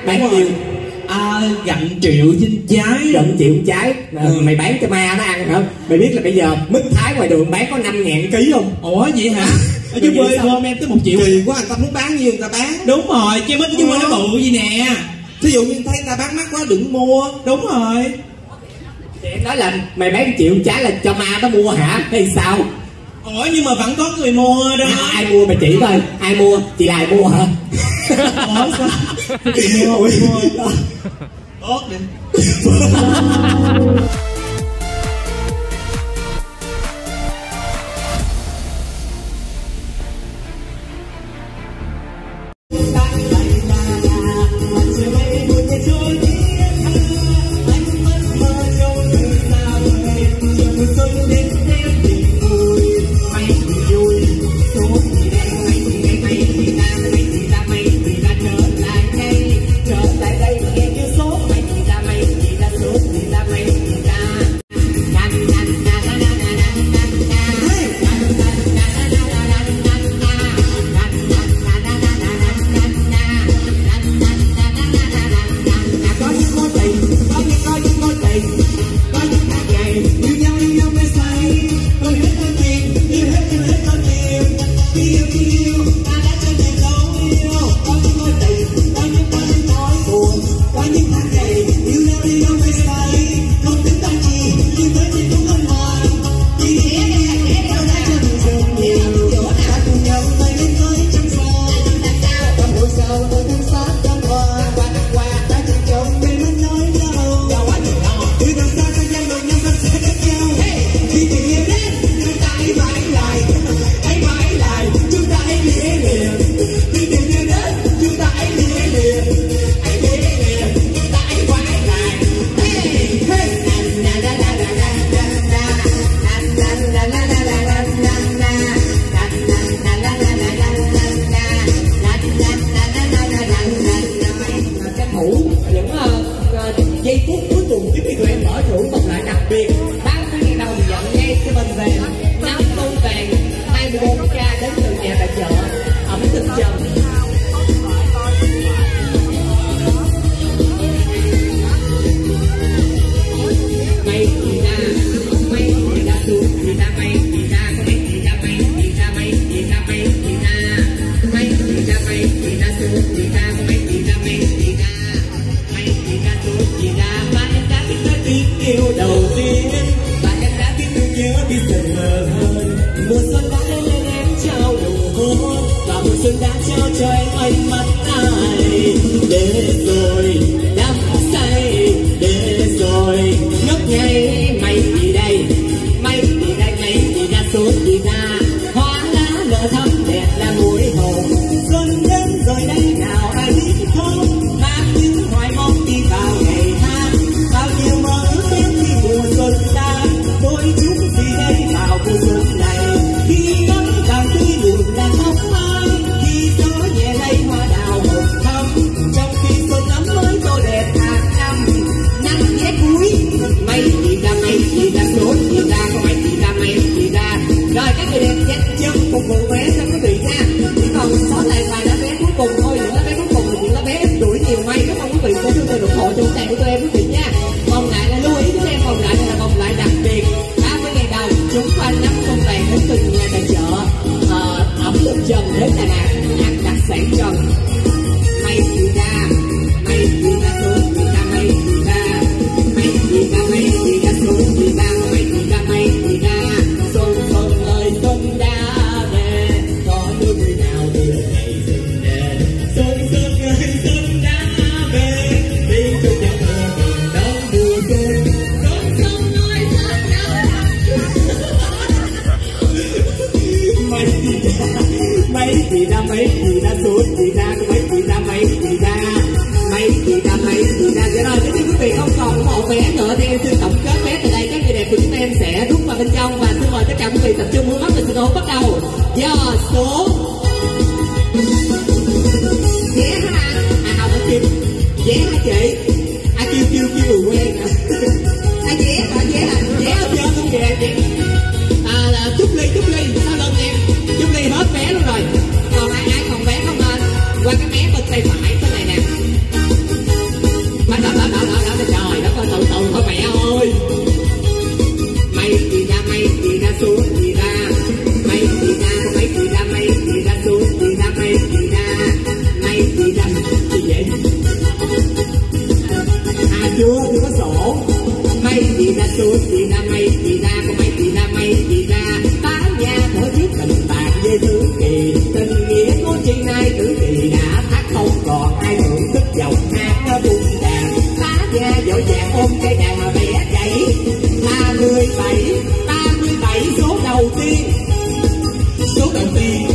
Bán nhiêu? Gần triệu trên trái. Gần triệu trái. Mày bán cho ma nó ăn hả? Mày biết là bây giờ mít thái ngoài đường bán có 5.000 ký không? Ủa vậy hả? Ở dưới quê hôm em tới 1 triệu. Kỳ quá, người ta muốn bán nhiêu người ta bán. Đúng rồi, cái mít dưới quê nó bự gì nè. Thí dụ như thấy người ta bán mắc quá đừng mua. Đúng rồi. Thì em nói là mày bán triệu trái là cho ma nó mua hả? Hay sao? Ủa nhưng mà vẫn có người mua đó. Ai mua mày chỉ coi. Ai mua? Chị Đài mua hả? Ủa sao? Chị mua. Tốt đi. Hết vé luôn rồi. Còn ai còn vé không lên qua cái vé bên tay phải thế này nè. chưa có sổ. Mây gì ra xuống gì ra mây gì ra, có mây gì ra mây gì ra. Tám nhà thổi thiết tình bạc về thứ kỳ, tình nghĩa của chi nay tử kỳ đã thắt không còn ai thưởng thức dòng hát nó buông đàn. Tá nhà dội vàng ôm cây đàn mà bẻ chảy. 37 số đầu tiên. Số đầu tiên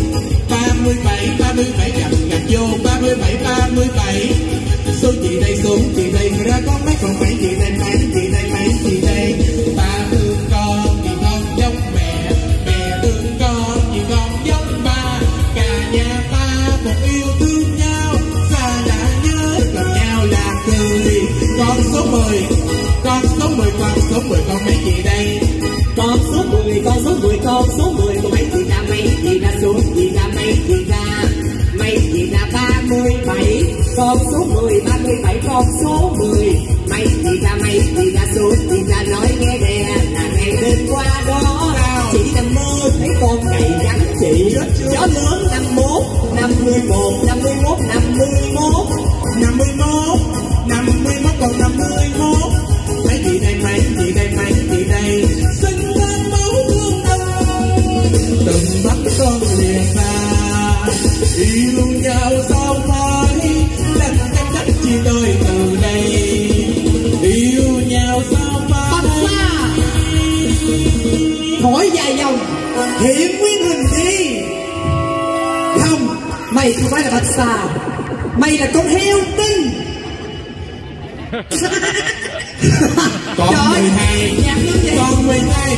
37 gặp vô 37. Số chị đây xuống chị đây ra con mấy con bảy chị đây mấy chị đây. Ba thương con thì con giống mẹ, mẹ thương con thì con giống ba. Cả nhà ta một yêu thương nhau, xa đã nhớ gặp nhau là cười. Con số 10 con mấy chị đây. Con số 10 con số 10 có mấy chị ra mây chị ra xuống chị ra mây chị ra. Mây chị ra 37 con số 10 37 con số 10. Mây chị ra xuống chị ra nói nghe nè là ngày đêm qua đó. Chị nằm mơ thấy con cày gắn chị. Gió lớn 51 còn 51. Mấy chị đây xinh lên máu thương đời. Từng bắt con lìa xa, yêu nhau sao phải lần cách chi tôi từ đây. Yêu nhau sao phải hỏi dài dòng hiện nguyên hình đi. Không, mày không phải là bạch xà, mày là con heo tinh. Con 12 con 12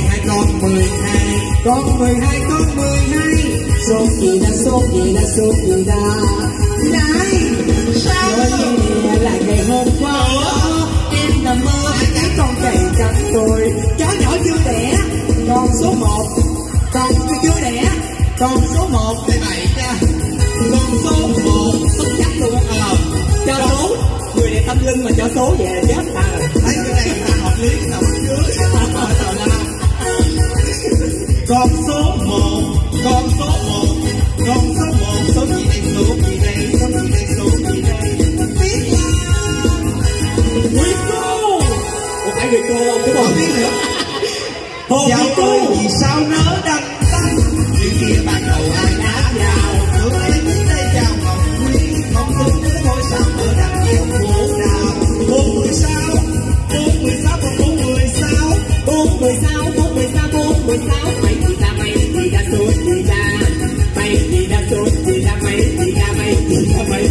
số gì ra này sao nói là ngày hôm qua em nằm mơ thấy con cày cắn tôi. Chó nhỏ chưa đẻ con số 1, con chưa đẻ con số 1 7 nha. Con số 1 không chắc luôn. Cho số người này tâm linh mà cho số về chết ta rồi. thấy cái này là hợp lý nào bắt dưới. Con số 1 số gì đây biết là Quý cô. Ủa phải người cô không? Cái bọn biết nữa. Hồ dạo cô ơi vì sao nỡ đăng tăng. Chuyện kia ban đầu ai đáp vào. Được em đến đây chào Ngọc Quý. Không thương nữa thôi sao ở đằng nhiều khổ đào. 416 mày chị ra mây chị ra xuống chị ra. Mây chị ra xuống chị ra mây chị ra mây chị ra mây.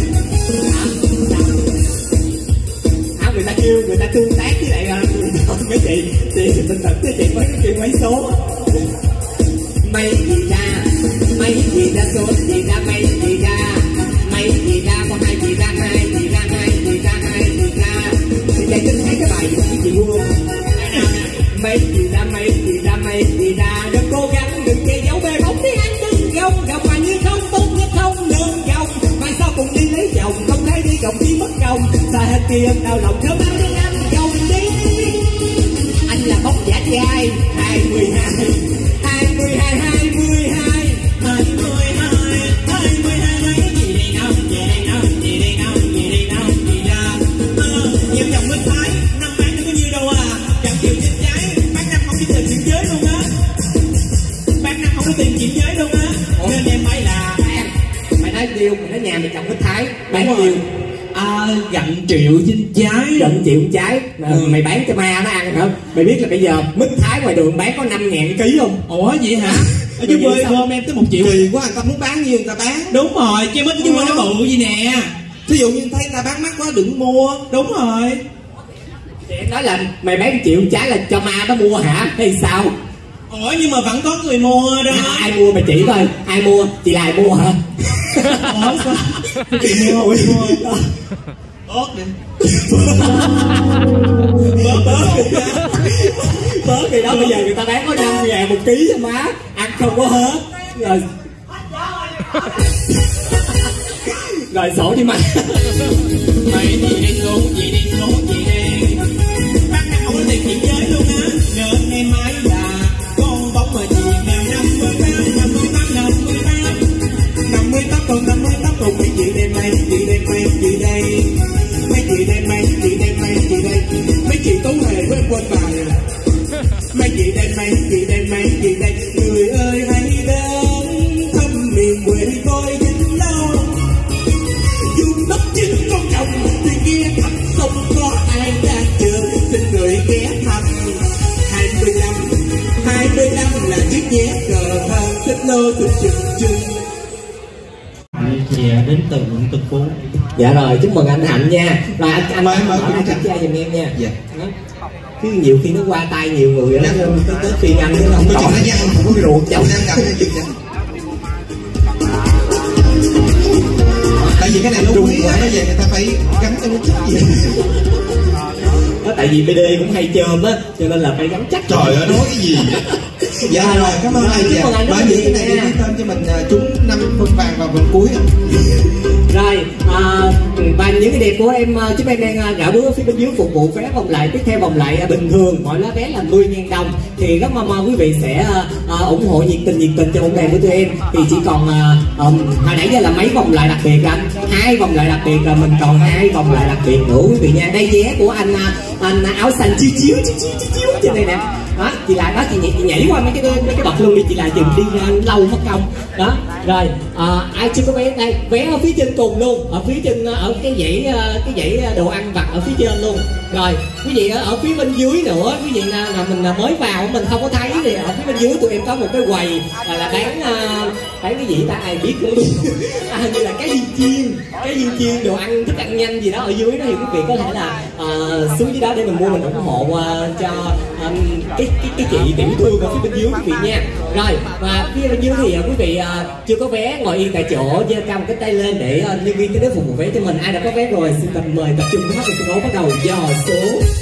Người ta kêu người ta tương tác với lại mấy chị bình tĩnh với chị mới kêu mấy số. Mây chị ra xuống chị ra mây chị ra. Mây chị ra có hai chị ra chị chạy tính thấy cái bài gì chị mua. Mây chị ra đừng cố gắng đừng che giấu bê bóng tiếng Anh đừng gông gặp mà như không tốt nhất không nương gông. Mà sao cùng đi lấy chồng không thấy đi cộng chi mất công. Xa hết kia đau lòng thơm áo đi ăn chồng đi. Anh là bốc giả trai 22 mấy gì ra. Nhiều chồng bên Thái năm bán nó có nhiêu đâu à. Chẳng chịu trên trái bán năm không đi tìm chuyển giới luôn á. Bán năm không có tìm chuyển giới luôn á. Nên em phải là mày nói nhiêu, mày nói nhà mày chồng bên Thái bán nhiêu? Gần triệu trên trái. Gần triệu trái. Mày bán cho ma nó ăn không? Mày biết là bây giờ mít Thái ngoài đường bán có 5.000 ký không? Ủa vậy hả? Ở dưới quê hôm em tới 1 triệu. Kỳ quá, người ta muốn bán nhiêu người ta bán. Đúng rồi, cái mít ở dưới quê nó bự gì nè. Thí dụ như thấy người ta bán mắc quá đừng mua. Đúng rồi. Thì em nói là mày bán 1 triệu trái là cho ma nó mua hả? Hay sao? Ủa nhưng mà vẫn có người mua đó. Ai mua mày chỉ coi, ai mua? Chị Lai mua hả? Ủa sao? Chị mua. Ớt đi. Bớt thì đó bây giờ người ta bán có 5.000 1 ký cho má, ăn không có hết. Rồi sổ đi mày. Mày gì đi xuống, gì đi. Bác em không có tiền chuyển giới luôn á. Nên em nói là con bóng mà chị nào 58 còn 58 cùng mấy chị đây mấy chị đây. Dạ rồi, chúc mừng anh Hạnh nha. Rồi anh mời kiểm tra giùm em nha. Dạ. Cứ nhiều khi nó qua tay nhiều người đó, tới phiên anh nó không còn nó văng, không có ruột chồng. Tại vì cái này nó quý quá, bây giờ người ta phải gắn cho nó chắc gì. Đó, tại vì BD cũng hay chôm á, cho nên là phải gắn chắc. Trời ơi, nói cái gì vậy? Dạ rồi, cảm ơn anh. Bởi vì cái này đi tên cho mình trúng 5 phân vàng vào vòng cuối. Rồi, và những cái đẹp của em, chúng em đang gạo bữa phía bên dưới phục vụ vé vòng lại. Tiếp theo vòng lại bình thường mỗi lá vé là 10.000 đồng. Thì rất mong quý vị sẽ ủng hộ nhiệt tình cho bóng đèn của tụi em. Thì chỉ còn hồi nãy giờ là mấy vòng lại đặc biệt anh, 2 vòng lại đặc biệt, rồi mình còn 2 vòng lại đặc biệt nữa quý vị nha. Đây vé của anh áo xanh chiếu trên đây nè. Đó, chị lại đó, chị nhảy qua mấy cái bậc luôn đi, chị lại dừng đi lâu mất công đó. Rồi ai chưa có vé đây, vé ở phía trên cùng luôn, ở phía trên, ở cái dãy đồ ăn vặt ở phía trên luôn. Rồi quý vị ở phía bên dưới nữa, quý vị là mình mới vào mình không có thấy, thì ở phía bên dưới tụi em có một cái quầy là bán cái gì ta ai biết nữa luôn. Như là cái viên chiên đồ ăn, thức ăn nhanh gì đó ở dưới đó, thì quý vị có thể là xuống dưới đó để mình mua, mình ủng hộ cho cái chị tiểu thương ở phía bên dưới quý vị nha. Rồi, và phía bên dưới thì quý vị chưa có vé ngồi yên tại chỗ, giơ cao một cái tay lên để nhân viên tới phục vụ vé cho mình. Ai đã có vé rồi xin mời tập trung hát được sân khấu, bắt đầu dò số.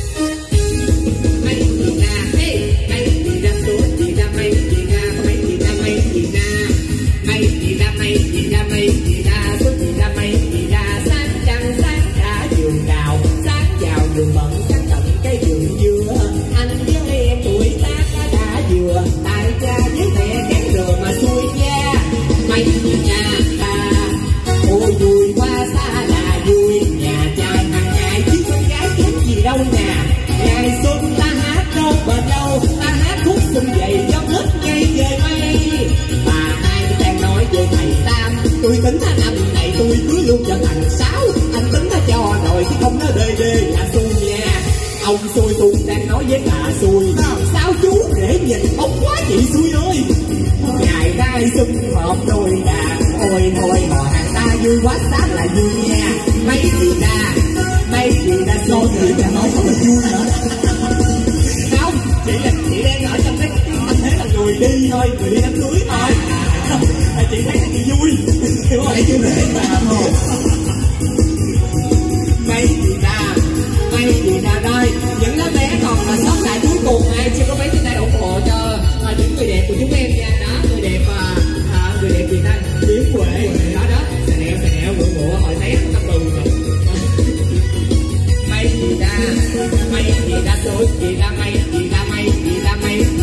Tôi tính năm này tôi cưới luôn cho thằng Sáu, anh tính cho rồi chứ không nó đê là xui nha. Ông xui tôi đang nói với bà xui, sao chú để nhìn ông quá chị xui ơi. Ngày nay sum họp đôi đà, ôi thôi họ hàng ta vui quá sáng là vui nha. Mấy chị ta xôi người ta nói không là vui nữa. Không, chị đang ở trong cái anh thế là người đi thôi, người đi đám cưới thôi. Chị thấy chị vui, hiểu không? Thấy chưa để bà không? Mấy chị ta đây, những lá vé còn là sót lại cuối cùng, ai chưa có vé trên đây ủng hộ cho những người đẹp của chúng em nha. Đó, người đẹp gì ta? Điếm Huệ, đó, sẹo, ngựa hồi té tâm bừng rồi. Mấy chị ta số, chị ta có ba chị ta, ba chị ta,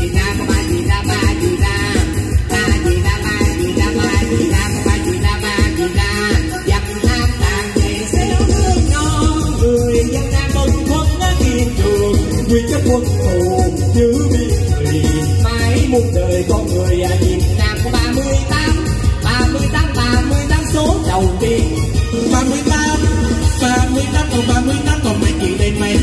dập tham tàn dậy xéo nước non, người dân đang mừng quân kiên trường, nguyên chất quân thù như biên thùy, mãi muôn đời con người Việt Nam có 38 số đầu tiên. 38 còn mấy chị đây, mấy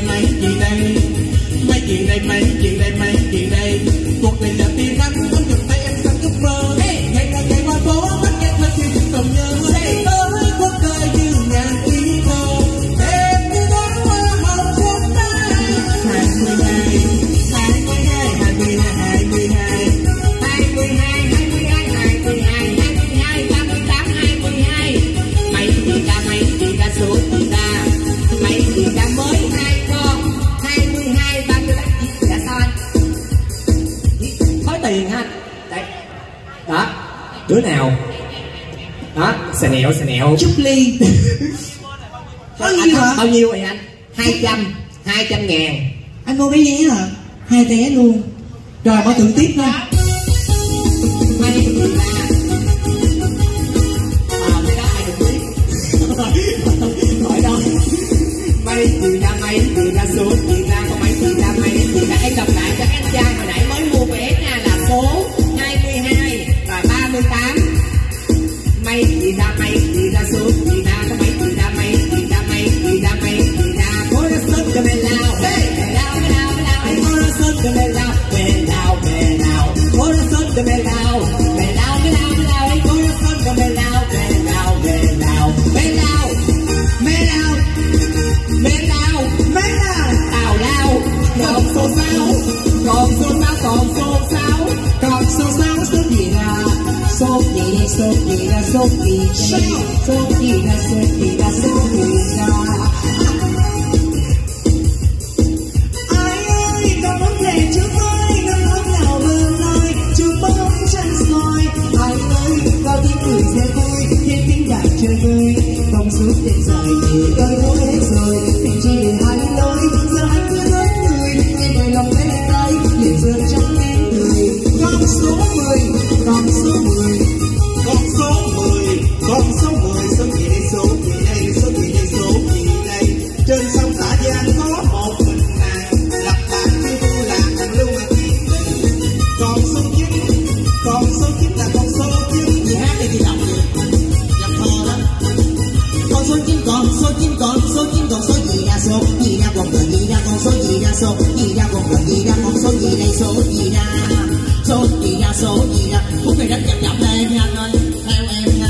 chị đây, cuộc này là tin anh muốn chụp tay em sang cúp mơ. Ngày qua phố mắt nghe thơ thì còn nhớ, tới quốc cơ như ngàn ý thơ, em cứ đón hoa hồng quốc tay. 22 mấy chị ta số chị ta, mấy chị ta mới 2 con, 22 38. Dạ sao anh? Khói tiền ha. Đấy. Đó, đứa nào? Đó, xà nẹo. Chúc Ly. Bao nhiêu vậy anh? 200 ngàn. Anh mua vé vé hả? 2 vé luôn. Rồi mở thưởng tiếp thôi. Mấy chị ta. Cái đó ai được biết. Hỏi đâu. Mấy chị ta số chị ta có mấy chị ta em đọc lại cho anh trai hồi nãy mới mua vé nha, là số 22 và 38. Mấy chị ta số chị ta có mấy chị ta cố ra sớt cho bên lao, lao em cố ra sớt cho bên lao, bên nào cố ra số kỳ đây, số kỳ ra số kỳ ra số kỳ ra. Ai ơi con muốn về trước ơi, năm tháng nào mơ nói chưa bóng chân soi. Ai ơi bao tiếng cười sẽ vui, tiếng tiếng đàn chơi vơi, không suốt đêm dài thì tôi thôi hết rồi. Tình chỉ để hai lối, giờ anh cứ nói người em đời lòng tay tay liền giờ trong em người. Con số 10, con số 10, con số 10, con số 10, số gì đây số gì đây, số gì đây số gì đây. Trên sông Tả Giang có một mình nàng, lập bản như tu lạc lưu mà kiên tình. Con số 9, con số 9 là con số 9. Chị hát đi chị đọc đi, đọc thơ đó. Con số 9, con số 9, con số 9, con số gì ra số gì ra con cờ gì ra con số gì ra số gì ra con cờ gì ra con số gì đây số gì ra số gì ra số gì ra. Phút này rất chậm chậm đây nha anh ơi, theo em nha.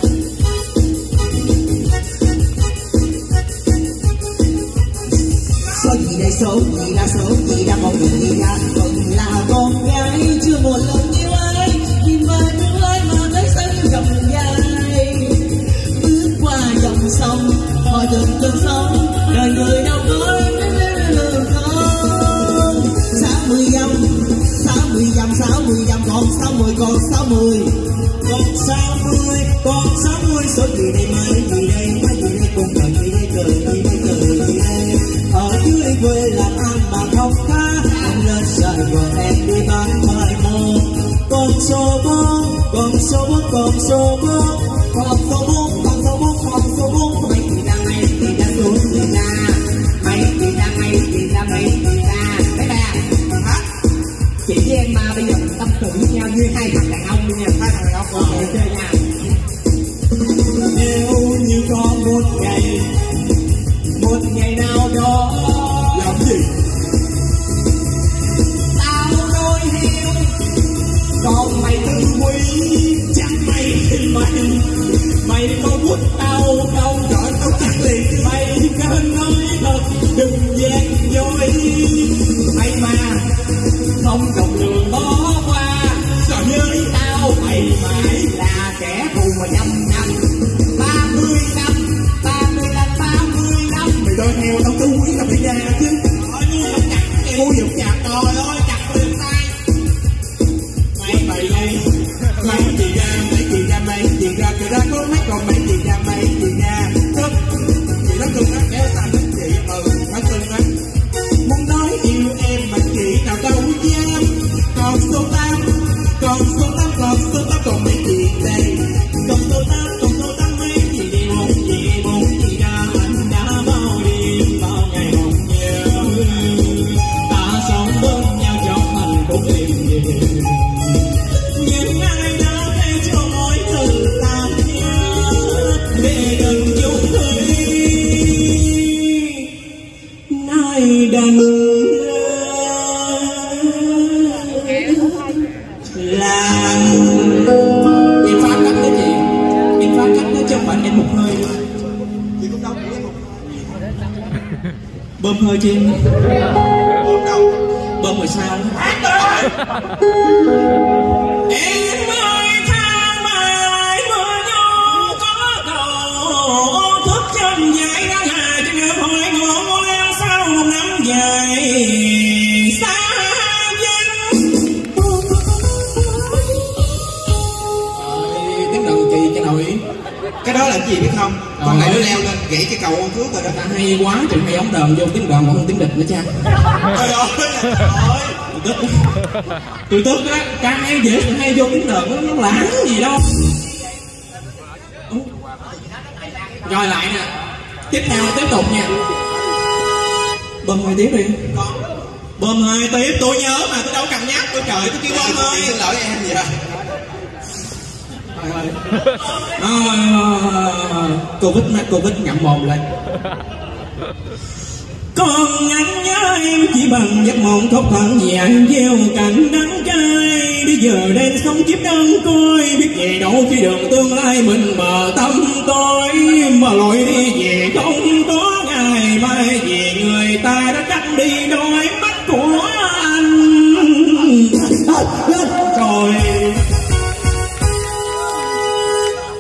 số gì đây số gì ra số gì ra con gì ra. Vẫn là con gái chưa một lần yêu ai, nhìn vào tương lai mà thấy xanh dòng dài. Bước qua dòng sông hỏi từng cơn sóng, đời người đâu có lường không. 60 dặm, 60 dặm, 60 dặm, còn 60, còn 60, Con 60, con 60, số gì đây mấy gì đây, mấy gì đây con cờ gì đây, cờ gì đây, cờ gì đây. ở dưới quê làm ăn mà không khá, anh lên Sài Gòn em đi bán khoai môn. Con số 4, con số 4, con số 4, Con số 4, con số 4, con số 4. Mấy gì ra mấy gì ra số gì ra, mấy gì ra mấy gì ra mấy gì ra. Mấy bà hả? Chị với em mà bây giờ tâm sự với nhau như hai thằng đàn ông nha, hai thằng đàn ông cùng chơi nha. nếu như có một ngày nào đó Làm gì? Tao nuôi heo, còn mày tự quý. chắc mày thì mày có quýt tao đâu, Trời tao chắc liền. mày cứ nói thật đừng gian dối. Mày mà không đồng đường bỏ qua, Trời ơi, tao mày mãi là kẻ thù mà dâm năm. 30 năm, 30 năm, 30 năm. mày đôi heo tao cứ quý là mày nhà chứ. Hỏi luôn không chặt Cô giật chặt trời ơi chặt liền tay. mày đây. Mấy gì ra, mấy gì ra, mấy gì ra, kìa ra có mấy còn mấy gì ra, mấy gì ra. Tức, chị nó cưng á, kéo tay với chị, nó cưng á. Muốn nói yêu em mà chị nào đâu dám. Còn số 8, còn số 8, còn số 8, còn mấy gì đây. Còn số 8, còn số 8 mấy gì đi một gì ra anh đã bao đêm bao ngày mong nhớ. Ta sống bên nhau trong hạnh phúc êm đềm, những ai đã thay cho mỗi từ ta nhớ để đừng chung thủy nay đành là Em phá cách đó chị. em phá cách đó chứ không phải em một hơi nữa. Chị cũng đâu cũng một Bơm hơi cho em, ôm đâu. bơm rồi sao em ơi tháng mai mưa gió có cầu thức chân dài nắng hà trên đường hồi ngọn leo sau một năm dài xa vắng. Tiếng đầu chị cái nồi. Cái đó là cái gì biết không? Con này nó leo lên gãy cái cầu ô trước rồi đó. Ta hay quá chừng hay ống đờn vô tiếng đờn mà không tiếng địch nữa cha. Trời ơi, trời ơi. Tôi tức á, ca hay dễ thì hay vô tiếng đờn nó lãng gì đâu. Rồi lại nè, tiếp theo tiếp tục nha. Bơm hơi tiếp đi. Bơm hơi tiếp, tôi nhớ mà tôi đâu cần nhắc, tôi trời tôi kêu bơm hơi. Xin lỗi em vậy. Covid ngậm mồm lên. Còn anh nhớ em chỉ bằng giấc mộng thốt thoảng vàng gieo cành đắng cay. Bây giờ đang sống kiếp đơn côi, biết gì đâu khi đường tương lai mình mờ tâm tối. Mà lối đi về không có ngày mai, vì người ta đã cắt đi đôi mắt của anh. Rồi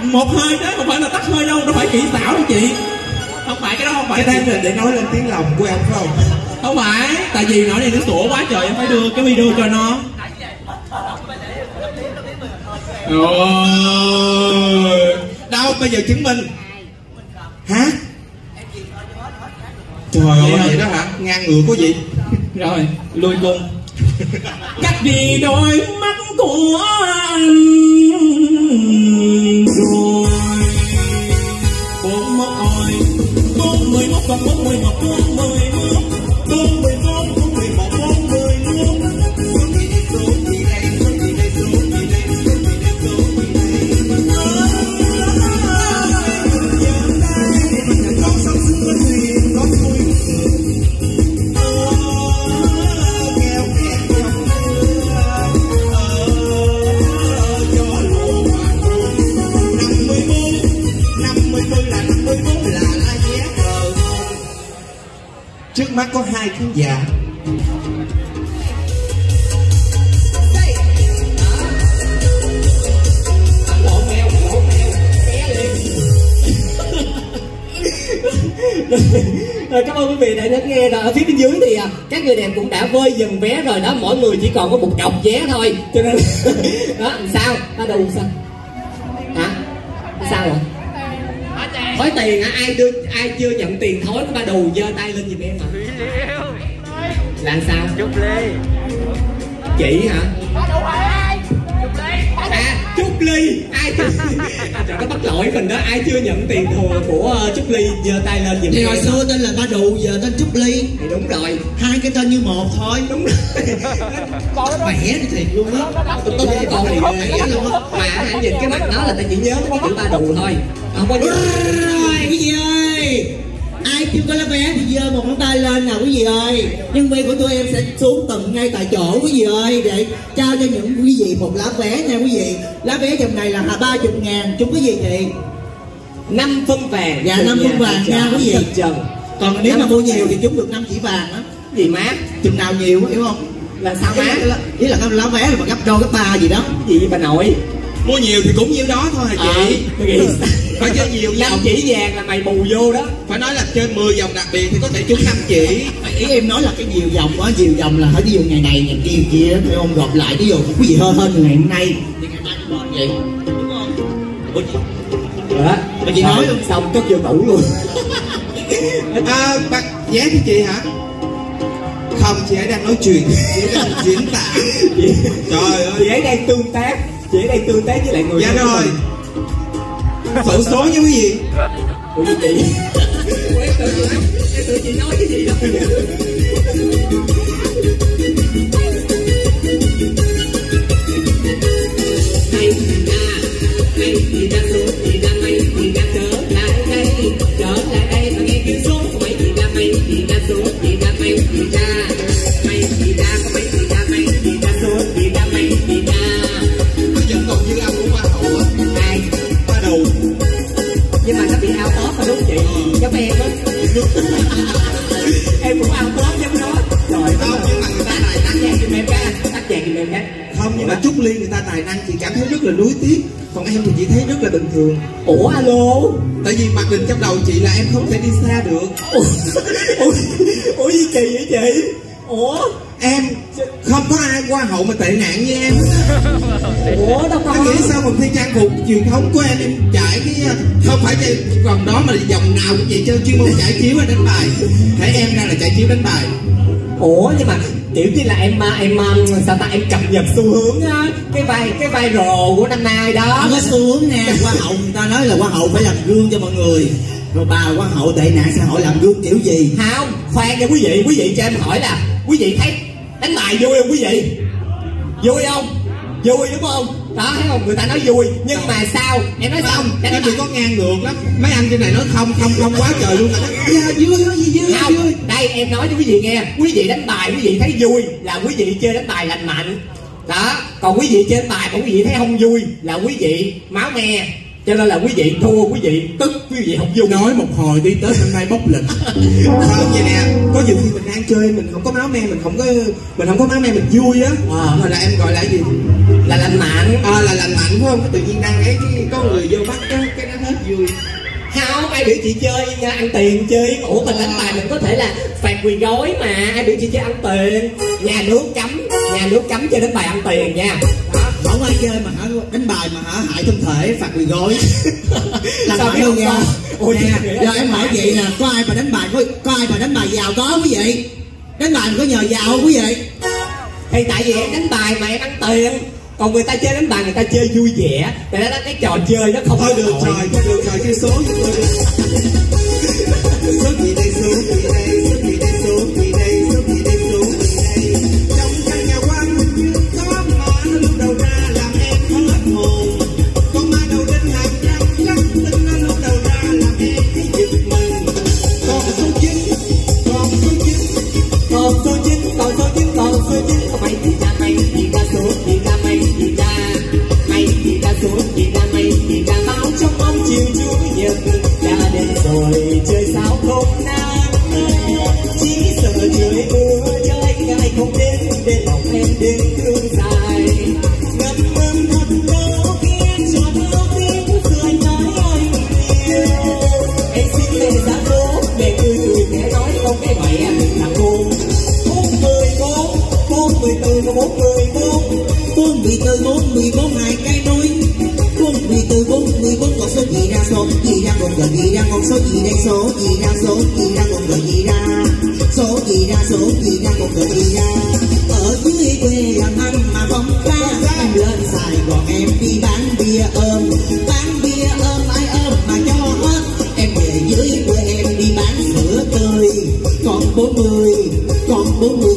một hơi đó, không phải là tắt hơi đâu, nó phải kỹ xảo đâu chị. Không phải cái đó, không phải. Cái đó là để nói lên tiếng lòng của em phải không? Không phải, tại vì nói này nó sủa quá trời, em phải đưa cái video cho nó. Đâu bây giờ chứng minh hả? Trời ơi vậy đó hả? Ngang ngược có gì? Rồi, lui cung. Cắt đi đôi mắt của anh rồi. 41 41 và 41 41 41 41 41. Trước mắt có 2 khán giả. Rồi, cảm ơn quý vị đã lắng nghe. Rồi ở phía bên dưới thì các người đẹp cũng đã vơi dùm vé rồi đó, mỗi người chỉ còn có một cọc vé thôi, cho nên đó sao ta đâu sao hả, sao rồi thối tiền hả? Ai chưa nhận tiền thối của ba đù giơ tay lên giùm em hả? Là sao? Trúc Ly. Chị hả? Trúc Ly. Ai trời, nó bắt lỗi mình đó. Ai chưa nhận tiền thừa của Trúc Ly giơ tay lên giùm thì em. hồi xưa tên là Ba Đù, giờ tên Trúc Ly. Thì đúng rồi, 2 cái tên như một thôi. đúng rồi. Khỏe thì thiệt luôn á. Tôi với con thì ghê luôn á. Mà anh nhìn cái mặt nó là ta chỉ nhớ cái chữ Ba Đù thôi, không có nhớ. Rồi quý vị ơi, ai chưa có lá vé thì giơ một ngón tay lên nào quý vị ơi. Nhân viên của tụi em sẽ xuống tận ngay tại chỗ quý vị ơi, để trao cho những quý vị một lá vé nha quý vị. Lá vé dòng này là 30.000 chúng quý vị chị. 5 phân vàng. Dạ 5 phân vàng nha quý vị. Trần. Còn nếu mà mua nhiều thì chúng được 5 chỉ vàng á. Gì má? Chừng nào nhiều hiểu không? Là sao má? Ý là cái lá vé là mà gấp đôi gấp 3 gì đó. Gì bà nội? Mua nhiều thì cũng nhiêu đó thôi hả chị? Phải chơi nhiều vòng. 5 chỉ vàng là mày bù vô đó. Phải nói là chơi 10 vòng đặc biệt thì có thể trúng 5 chỉ. Ý em nói là cái nhiều vòng quá, nhiều vòng là phải ví dụ ngày này ngày kia phải không, gộp lại ví dụ quý vị hơn ngày hôm nay thì ngày mai cũng còn vậy đúng không? Đó, mà chị nói luôn xong cất vô tủ luôn. Bác vé cho chị hả? Không, chị ấy đang nói chuyện, chị ấy đang diễn tả. Trời ơi, Chị ấy đang tương tác, chị ấy đang tương tác với lại người. dạ rồi. Sổ số nha quý vị. Ủa gì chị? Em tưởng chị nói cái gì đâu. Hay thì ra số thì ra mây thì ra trở lại đây mà nghe tiếng số của mày thì ra mây thì ra số thì ra mây thì ra có mây thì ra mây thì ra số thì ra mây thì ra. Nó vẫn còn dư âm của Hoa hậu à? Ai? Ba Đù. Nhưng mà nó bị out off mà đúng chị? Giống em á. Em cũng out off giống nó. Trời Không, nhưng mà người ta tài tắt năng. nhạc giùm em cái, tắt nhạc giùm em cái. Không, nhưng mà Trúc Ly người ta tài năng, chị cảm thấy rất là nuối tiếc. Còn em thì chị thấy rất là bình thường. Ủa alo? Tại vì mặc định trong đầu chị là em không thể đi xa được. Ủa gì kỳ vậy chị? Ủa? Em không có ai Hoa hậu mà tệ nạn như em. Ủa đâu có. Anh nghĩ sao một thi trang phục truyền thống của em chạy cái không phải chạy vòng đó mà vòng nào cũng vậy, chơi chuyên môn chạy chiếu hay đánh bài. Thấy em ra là chạy chiếu đánh bài. Ủa nhưng mà kiểu như là em sao ta, em cập nhật xu hướng á, cái vai rồ của năm nay đó. Không có xu hướng nha. Hoa hậu người ta nói là hoa hậu phải làm gương cho mọi người. Rồi bà hoa hậu tệ nạn xã hội làm gương kiểu gì? Không, khoan nha quý vị cho em hỏi là quý vị thấy đánh bài vui không quý vị? Vui không? Vui đúng không? Đó thấy không, người ta nói vui nhưng mà sao em nói xong Em đừng có ngang ngược lắm. Mấy anh trên này nói không quá trời luôn. Dạ vui không, đây em nói cho quý vị nghe, quý vị đánh bài quý vị thấy vui là quý vị chơi đánh bài lành mạnh đó, còn quý vị chơi đánh bài mà quý vị thấy không vui là quý vị máu me, cho nên là quý vị thua, quý vị tức, quý vị không vui. Nói một hồi đi tới hôm nay bốc lịch. Không vậy nè, có nhiều khi mình đang chơi mình không có máu me, mình không có máu me mình vui á, rồi là em gọi là gì? Là lành mạnh. Là lành mạnh phải không? Tự nhiên đang ấy có người vô bắt cái nó hết vui. Không, ai biểu chị chơi nha, ăn tiền chơi. Ủa mình đánh bài mình có thể là phạt quỳ gói mà. Ai biểu chị chơi ăn tiền. Nhà nước cấm chơi đánh bài ăn tiền nha. Không ai chơi mà hả đánh bài mà hả hại thân thể phạt quỳ gói. Làm phải đâu nha. Nè, giờ em hỏi vậy nè, có ai mà đánh bài có ai mà đánh bài giàu có quý vị? Đánh bài có nhờ giàu không quý vị? Thì tại vì em đánh bài mà em ăn tiền. Còn người ta chơi đánh bài người ta chơi vui vẻ. Tại đó cái trò chơi nó không có được rồi, cái số gì tôi đi. Số gì đây, số gì đây, số gì đây, số gì đây, số gì đây, số gì đây. Trong căn nhà quan mình chưa có mà nó lúc đầu ra làm em hết hồn. Con ma đầu đến hàng trăm chắc tin nó lúc đầu ra làm em thấy giật mình. Còn số 9, còn số 9, còn số 9, còn số 9, còn số 9. Mày thì ra mày thì ra số thì ra mày thì ra mày thì ra số thì ra mày thì ra máu trong ông chiều chủ nhật đã đến rồi chơi sao không nắng chỉ sợ trời mưa chơi ngày không đến để lòng em đến thương dài ngập ngừng thật đâu kia cho yêu tiếng cười nói anh yêu em xin mẹ giá số mẹ cười mẹ nói không cái mẹ là cô 44 hai cái núi 44 con số gì ra con gợi gì ra con số gì đây số gì ra con gợi gì ra số gì ra con gợi gì ra ở dưới quê làm ăn mà bóng ra em lên Sài Gòn em đi bán bia ôm ai ôm mà cho hết em về dưới quê em đi bán sữa tươi còn 40 còn 40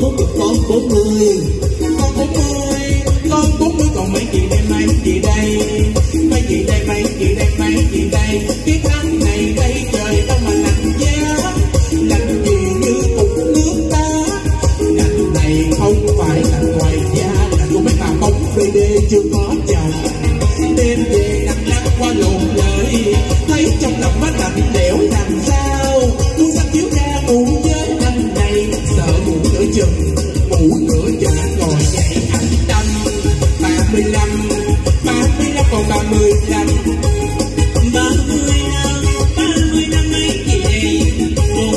còn mấy chị đây mấy chị đây cái tháng này đây trời đâu mà lạnh giá lạnh gì như cục nước ta lạnh này không phải lạnh ngoài da lạnh của mấy bà bóng BD chưa có chồng đêm về nằm lăn qua lộn lời thấy trong lòng nó lạnh lẽo làm sao muốn sắp chiếu ra ngủ với anh này sợ ngủ nửa chừng ngồi dậy anh tâm 35 còn 35 mấy chị đây bốn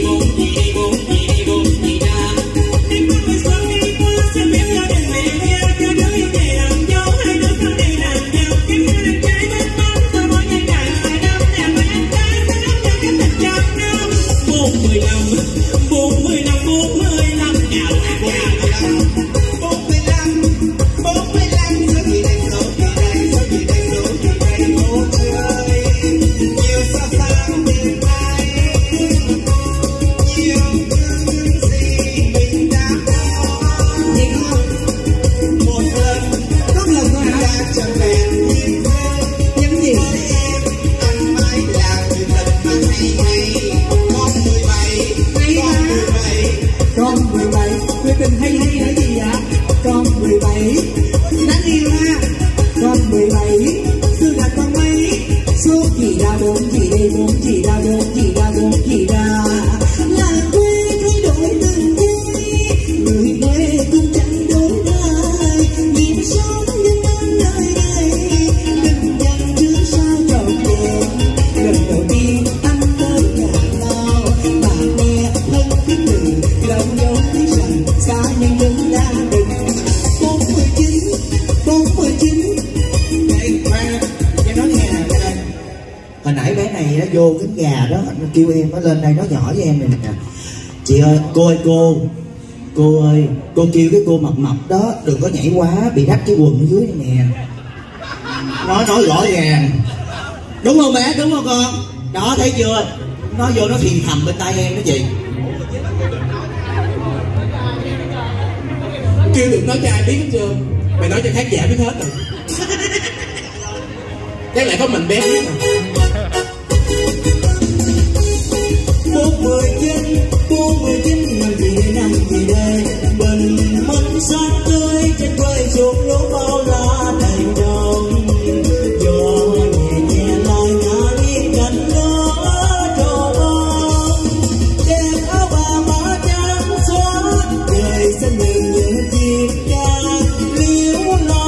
chị ra em có người sống đi qua xem em gia đình mẹ nha cho đứa yêu về làm dâu hai đứa sau đây làm nhau em như đàn trai bên bóng tôi mỗi ngày chạy lại đâm nè mà em trai tôi đâm cho cái tình trăm năm 45 vô cánh gà đó nó kêu em nó lên đây nói nhỏ với em này nè chị ơi cô ơi cô kêu cái cô mập đó đừng có nhảy quá bị đắp cái quần ở dưới này nè nói rõ ràng đúng không bé đúng không con đó thấy chưa nó vô nó thì thầm bên tay em đó chị kêu đừng nói cho ai biết hết chưa mày nói cho khán giả biết hết rồi chắc lại có mình bé biết rồi 49 năm gì đây bình minh sáng tươi trên quê chuông lúa bao la đầy đồng gió nhẹ nhẹ lại ngả nghiêng cành lá trổ bông đêm áo bà má trắng xóa trời xanh mềm như chiếc ca liễu lo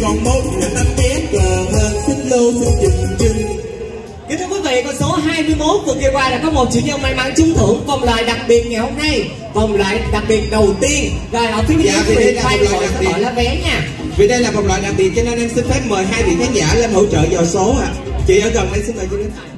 còn một là năm bé cờ hơn xích lô xích chừng chừng. Kính thưa quý vị, con số 21 vừa kia qua là có một chủ nhân may mắn trúng thưởng vòng loại đặc biệt ngày hôm nay, vòng loại đặc biệt đầu tiên. Rồi ở phía bên Dạ, vì đây là vòng loại đặc biệt. gọi là vé nha. Vì đây là vòng loại đặc biệt cho nên em xin phép mời hai vị khán giả lên hỗ trợ vào số ạ. Chị ở gần đây xin mời chị lên.